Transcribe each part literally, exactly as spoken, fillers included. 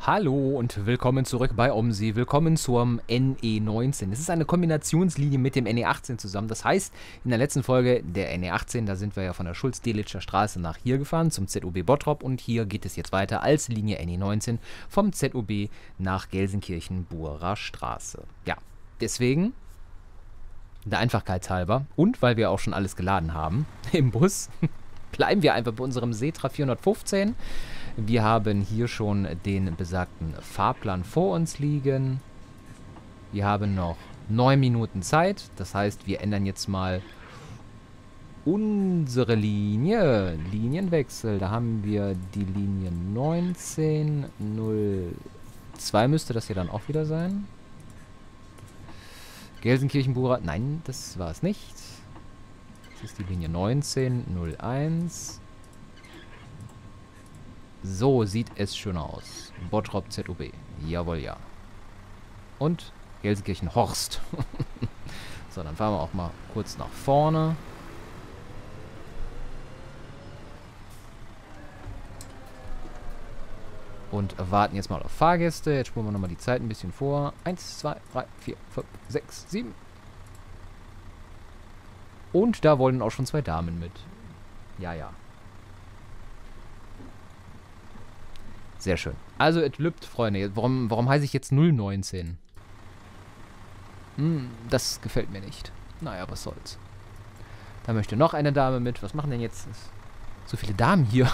Hallo und willkommen zurück bei OMSI. Willkommen zum N E neunzehn. Es ist eine Kombinationslinie mit dem N E achtzehn zusammen. Das heißt, in der letzten Folge der N E achtzehn, da sind wir ja von der Schulz-Delitzscher Straße nach hier gefahren, zum Z U B Bottrop. Und hier geht es jetzt weiter als Linie N E neunzehn vom Z U B nach Gelsenkirchen-Burer Straße. Ja, deswegen, der Einfachkeit halber und weil wir auch schon alles geladen haben im Bus, bleiben wir einfach bei unserem Setra vierhundertfünfzehn. Wir haben hier schon den besagten Fahrplan vor uns liegen. Wir haben noch neun Minuten Zeit. Das heißt, wir ändern jetzt mal unsere Linie. Linienwechsel. Da haben wir die Linie neunzehn null zwei müsste das hier dann auch wieder sein. Gelsenkirchen-Burer. Nein, das war es nicht. Das ist die Linie neunzehn null eins. So sieht es schön aus. Bottrop Z U B. Jawohl, ja. Und Gelsenkirchen-Horst. So, dann fahren wir auch mal kurz nach vorne. Und warten jetzt mal auf Fahrgäste. Jetzt spulen wir nochmal die Zeit ein bisschen vor. eins, zwei, drei, vier, fünf, sechs, sieben. Und da wollen auch schon zwei Damen mit. Ja, ja. Sehr schön. Also, es lübt, Freunde. Warum, warum heiße ich jetzt null neunzehn? Hm, das gefällt mir nicht. Naja, was soll's. Da möchte noch eine Dame mit. Was machen denn jetzt so viele Damen hier?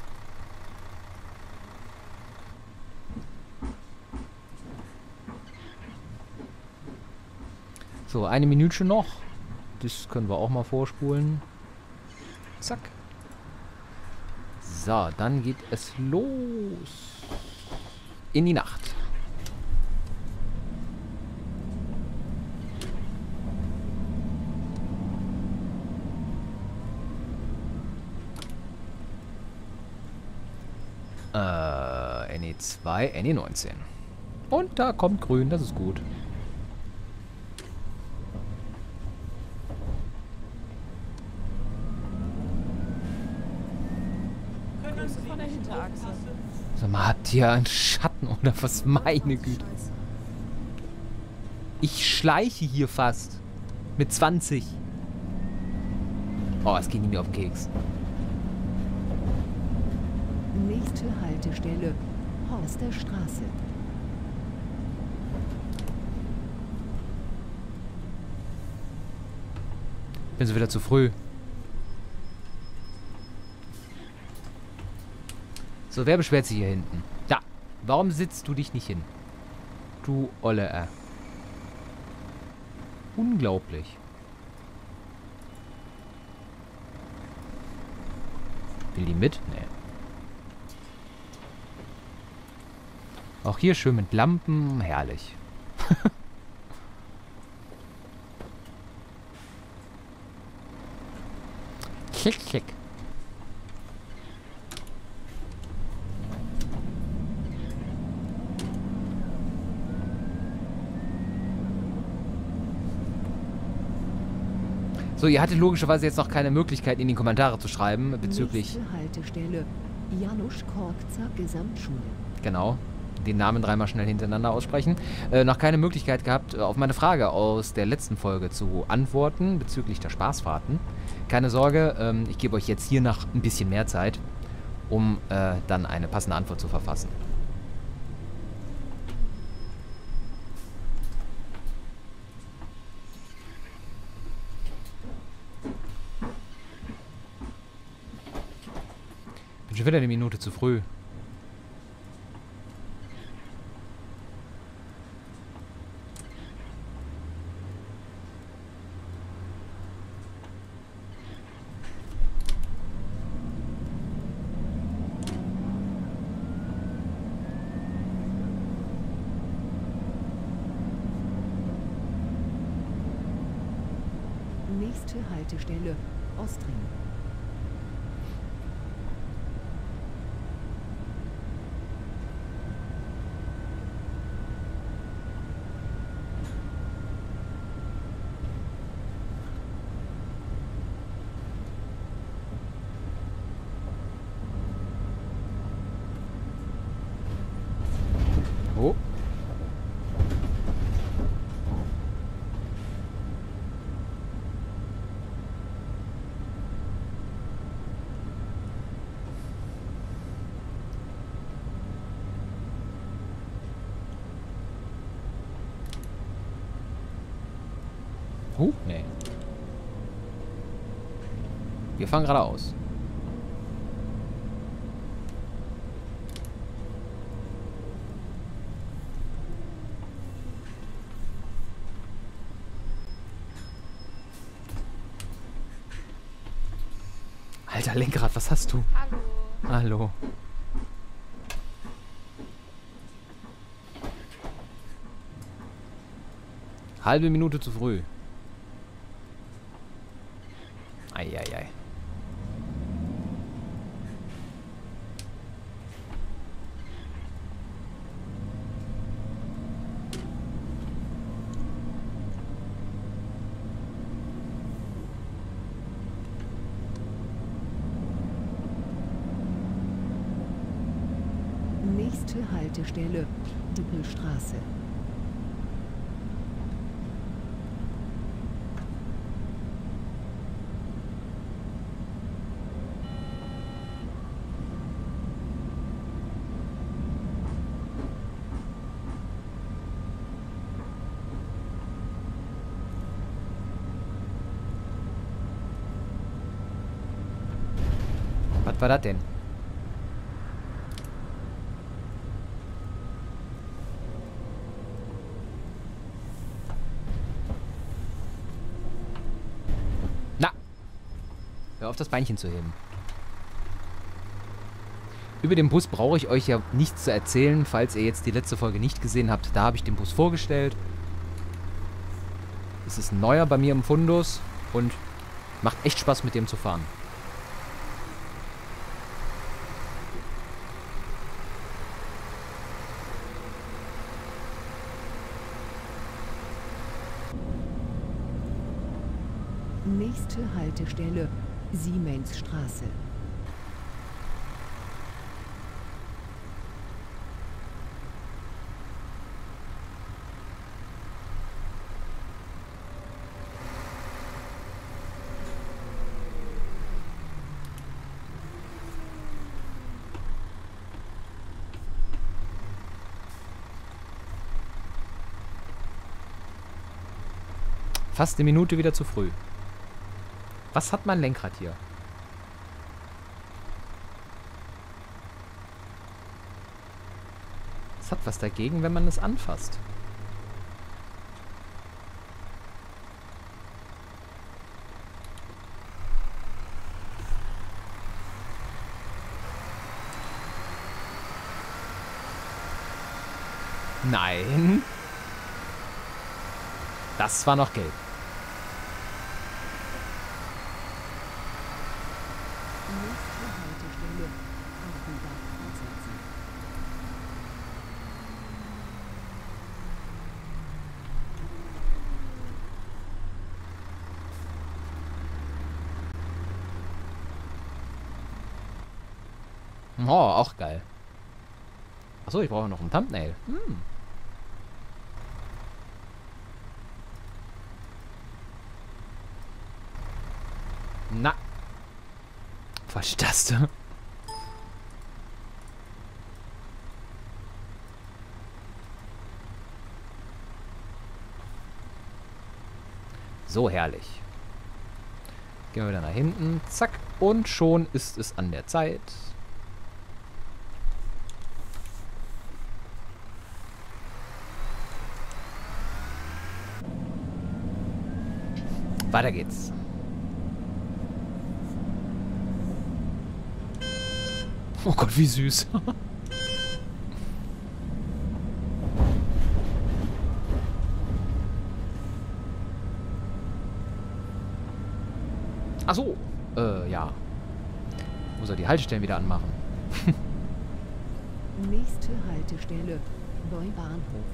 So, eine Minütchen noch. Das können wir auch mal vorspulen. Zack. So, dann geht es los. In die Nacht. Äh, N E zwei, N E neunzehn. Und da kommt grün, das ist gut. Von der Hinterachse. Sag mal, habt ihr einen Schatten oder was? Meine Güte. Ich schleiche hier fast. Mit zwanzig. Oh, es geht mir auf den Keks. Nächste Haltestelle, Horster Straße. Bin so wieder zu früh. So, wer beschwert sich hier hinten? Da. Warum sitzt du dich nicht hin? Du Olle, äh. Unglaublich. Will die mit? Nee. Auch hier schön mit Lampen. Herrlich. Klick, klick. So, ihr hattet logischerweise jetzt noch keine Möglichkeit, in die Kommentare zu schreiben bezüglich... Nächste Haltestelle, Janusz Korkzer Gesamtschule. Genau, den Namen dreimal schnell hintereinander aussprechen. Äh, noch keine Möglichkeit gehabt, auf meine Frage aus der letzten Folge zu antworten bezüglich der Spaßfahrten. Keine Sorge, ähm, ich gebe euch jetzt hier noch ein bisschen mehr Zeit, um äh, dann eine passende Antwort zu verfassen. Bin schon wieder eine Minute zu früh. Nächste Haltestelle, Ostring. Oh. Huh, nee. Wir fahren geradeaus. Alter, Lenkrad, was hast du? Hallo. Hallo. Halbe Minute zu früh. Eieiei. Nächste Haltestelle, Düppelstraße. Was war das denn? Na! Hör auf, das Beinchen zu heben. Über den Bus brauche ich euch ja nichts zu erzählen, falls ihr jetzt die letzte Folge nicht gesehen habt. Da habe ich den Bus vorgestellt. Es ist ein neuer bei mir im Fundus und macht echt Spaß, mit dem zu fahren. Nächste Haltestelle, Siemensstraße. Fast eine Minute wieder zu früh. Was hat mein Lenkrad hier? Es hat was dagegen, wenn man es anfasst. Nein. Das war noch gelb. Nächste Haltestelle, Offenbach fortsetzen. Oh, auch geil. Achso, ich brauche noch ein Thumbnail. Hm. Na. Falsche Taste. So herrlich. Gehen wir wieder nach hinten. Zack. Und schon ist es an der Zeit. Weiter geht's. Oh Gott, wie süß. Ach so. Äh, ja. Muss er die Haltestellen wieder anmachen. Nächste Haltestelle, Neubahnhof.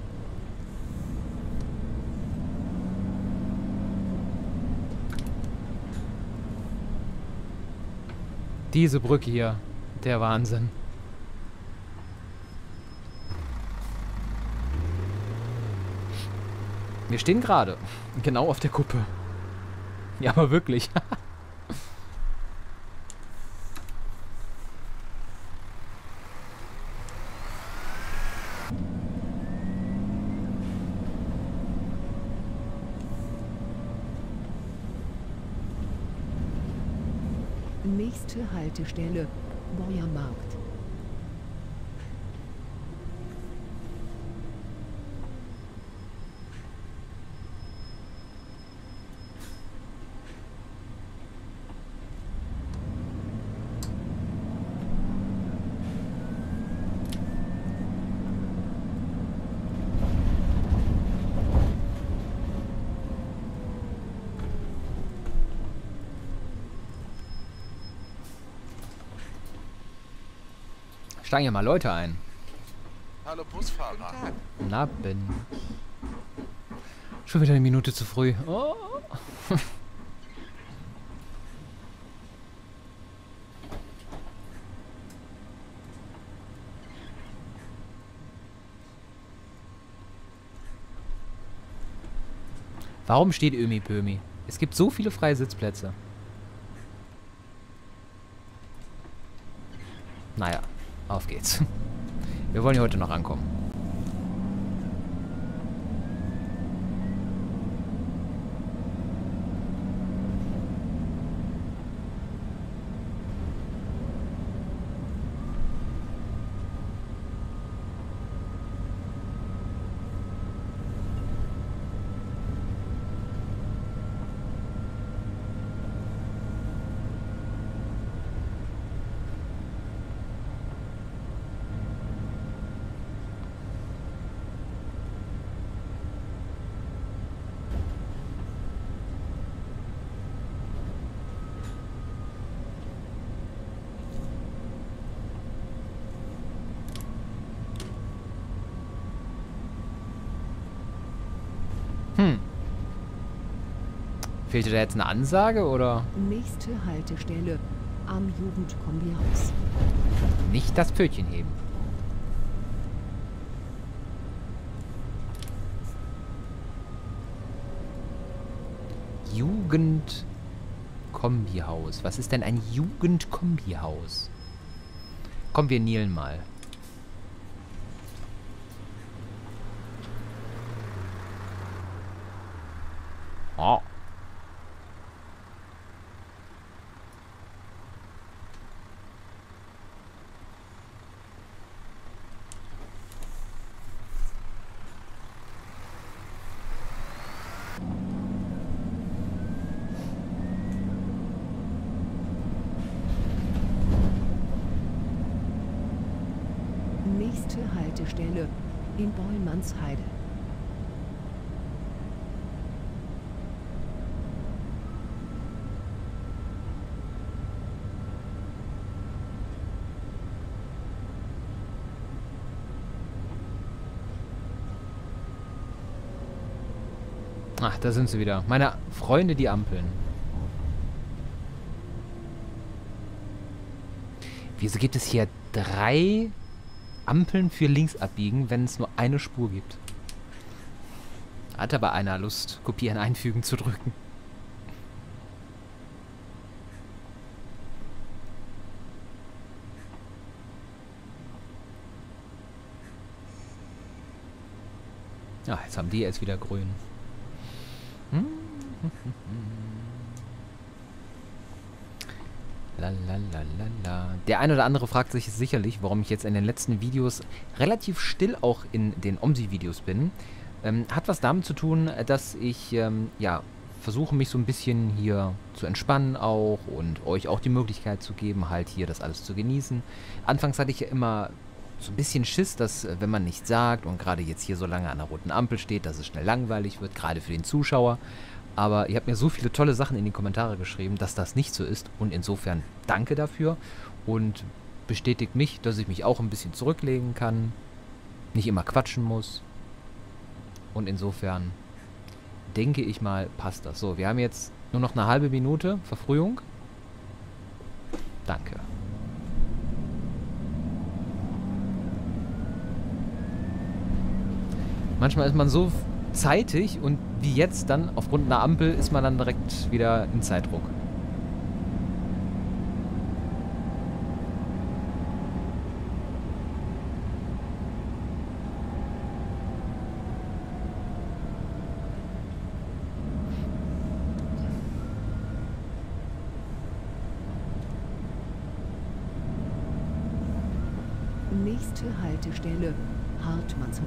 Diese Brücke hier. Der Wahnsinn. Wir stehen gerade. Genau auf der Kuppe. Ja, aber wirklich. Nächste Haltestelle, Bäuermarkt. Steigen ja mal Leute ein. Hallo Busfahrer. Na, Ben. Schon wieder eine Minute zu früh. Oh. Warum steht Ömi Pömi? Es gibt so viele freie Sitzplätze. Naja, auf geht's. Wir wollen hier heute noch ankommen. Hm. Fehlte da jetzt eine Ansage, oder? Nächste Haltestelle, am Jugendkombihaus. Nicht das Pfötchen heben. Jugendkombihaus. Was ist denn ein Jugendkombihaus? Komm, wir knielen mal. Oh. Nächste Haltestelle, in Bollmannsheide. Ach, da sind sie wieder. Meine Freunde, die Ampeln. Wieso gibt es hier drei Ampeln für links abbiegen, wenn es nur eine Spur gibt? Hat aber einer Lust, kopieren, einfügen zu drücken. Ja, jetzt haben die jetzt wieder grün. Hm? Lalalala. Der eine oder andere fragt sich sicherlich, warum ich jetzt in den letzten Videos relativ still auch in den OMSI-Videos bin. Ähm, hat was damit zu tun, dass ich ähm, ja, versuche, mich so ein bisschen hier zu entspannen auch und euch auch die Möglichkeit zu geben, halt hier das alles zu genießen. Anfangs hatte ich ja immer so ein bisschen Schiss, dass wenn man nichts sagt und gerade jetzt hier so lange an der roten Ampel steht, dass es schnell langweilig wird, gerade für den Zuschauer. Aber ihr habt mir so viele tolle Sachen in die Kommentare geschrieben, dass das nicht so ist. Und insofern danke dafür und bestätigt mich, dass ich mich auch ein bisschen zurücklegen kann, nicht immer quatschen muss. Und insofern denke ich mal, passt das. So, wir haben jetzt nur noch eine halbe Minute Verfrühung. Danke. Manchmal ist man so zeitig und wie jetzt dann aufgrund einer Ampel ist man dann direkt wieder in Zeitdruck. Nächste Haltestelle Hartmannshof.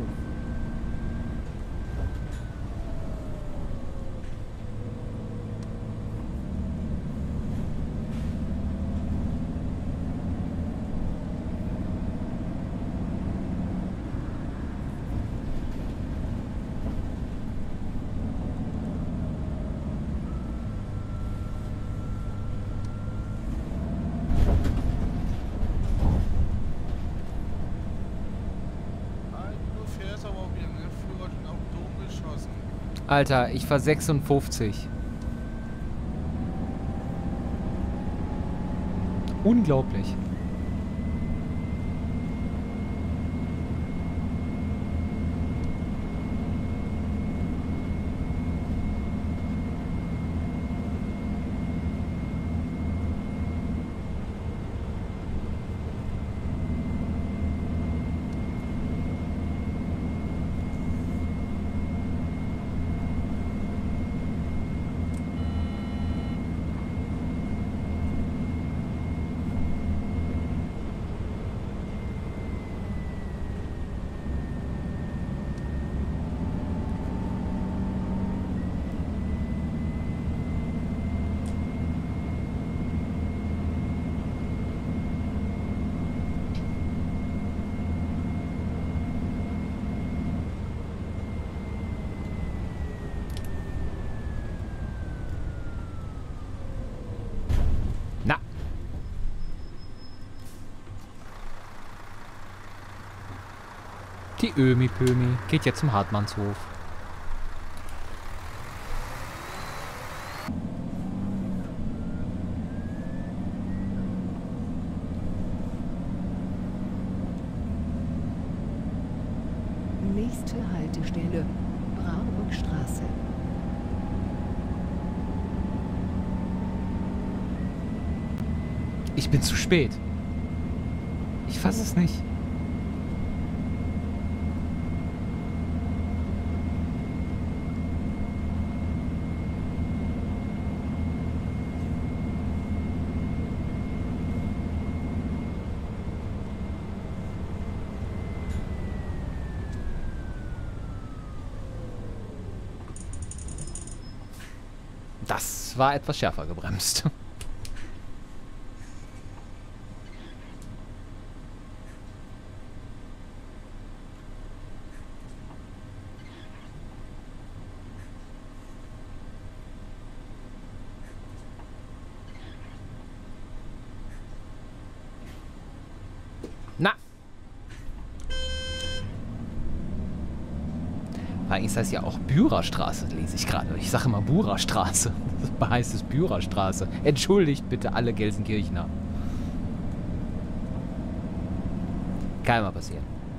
Alter, ich fahr sechsundfünfzig. Unglaublich. Na. Die Ömi-Pömi geht jetzt zum Hartmannshof. Nächste Haltestelle Braunburgstraße. Ich bin zu spät. Ich fasse es nicht. Das war etwas schärfer gebremst. Na. Eigentlich ist das ja auch Bürerstraße, lese ich gerade. Ich sage immer Burerstraße. Das heißt es Bürerstraße. Entschuldigt bitte alle Gelsenkirchener. Kann mal passieren.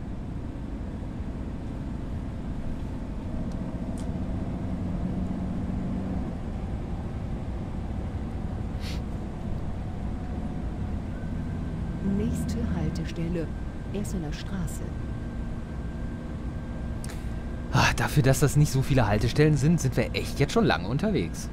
Nächste Haltestelle Essener Straße. Ach, dafür, dass das nicht so viele Haltestellen sind, sind wir echt jetzt schon lange unterwegs.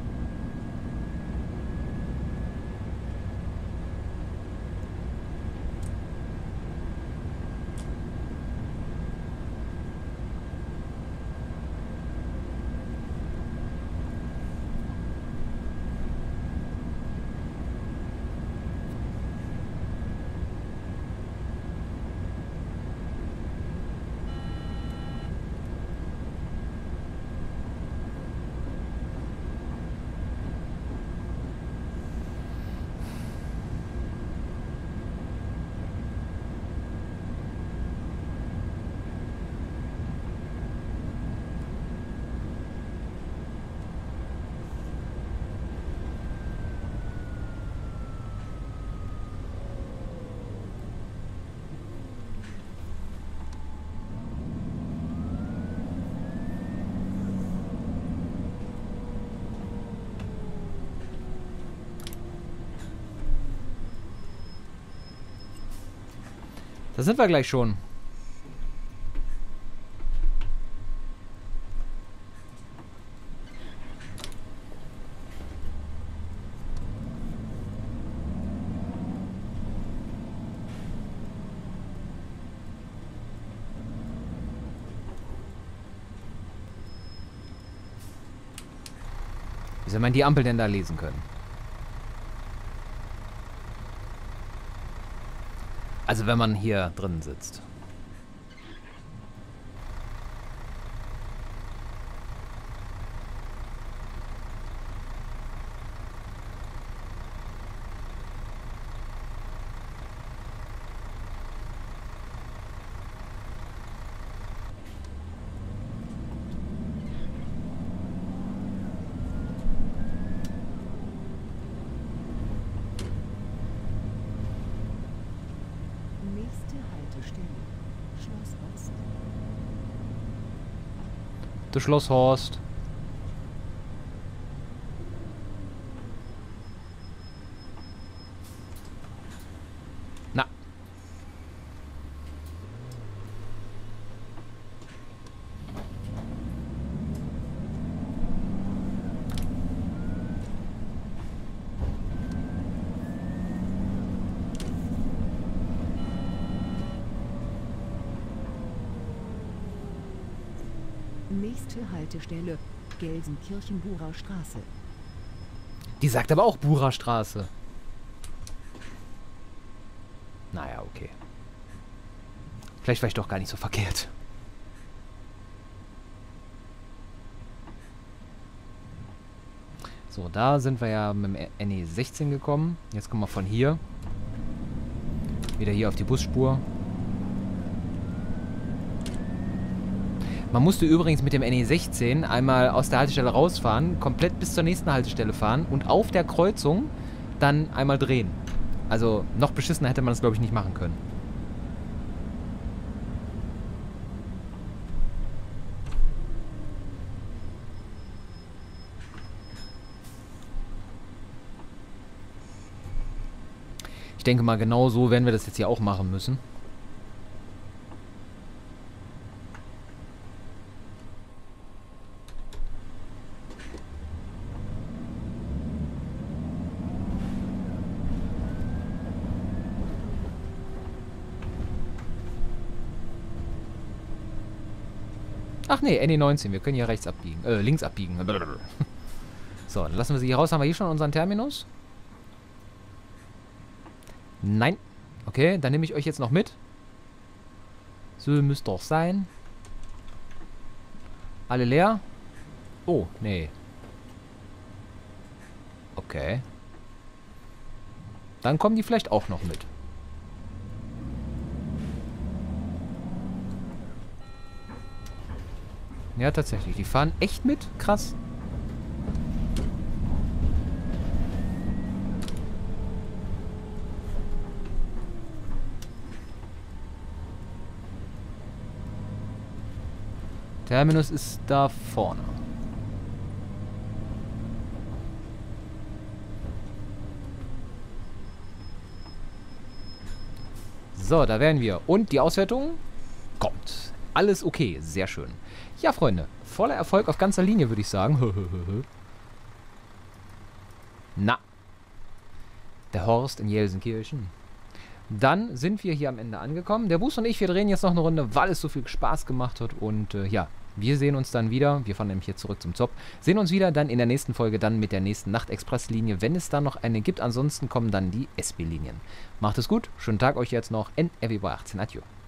Da sind wir gleich schon. Wie soll man die Ampel denn da lesen können? Also wenn man hier drin sitzt. Nächste Haltestelle. Schloss Ost. Das Schloss Horst. Na. Nächste Haltestelle. Gelsenkirchen-Burer Straße. Die sagt aber auch Burer Straße. Naja, okay. Vielleicht war ich doch gar nicht so verkehrt. So, da sind wir ja mit dem N E sechzehn gekommen. Jetzt kommen wir von hier. Wieder hier auf die Busspur. Man musste übrigens mit dem N E sechzehn einmal aus der Haltestelle rausfahren, komplett bis zur nächsten Haltestelle fahren und auf der Kreuzung dann einmal drehen. Also noch beschissener hätte man das, glaube ich, nicht machen können. Ich denke mal, genau so werden wir das jetzt hier auch machen müssen. Ach nee, N E neunzehn, wir können hier rechts abbiegen, äh, links abbiegen. So, dann lassen wir sie hier raus. Haben wir hier schon unseren Terminus? Nein. Okay, dann nehme ich euch jetzt noch mit. So müsste doch sein. Alle leer? Oh, nee. Okay. Dann kommen die vielleicht auch noch mit. Ja, tatsächlich. Die fahren echt mit? Krass. Terminus ist da vorne. So, da wären wir. Und die Auswertung kommt. Alles okay. Sehr schön. Ja, Freunde. Voller Erfolg auf ganzer Linie, würde ich sagen. Na. Der Horst in Gelsenkirchen. Dann sind wir hier am Ende angekommen. Der Bus und ich, wir drehen jetzt noch eine Runde, weil es so viel Spaß gemacht hat. Und äh, ja, wir sehen uns dann wieder. Wir fahren nämlich jetzt zurück zum Zopp. Sehen uns wieder dann in der nächsten Folge, dann mit der nächsten Nachtexpress-Linie, wenn es da noch eine gibt. Ansonsten kommen dann die S B-Linien. Macht es gut. Schönen Tag euch jetzt noch. N R W achtzehn. Adieu.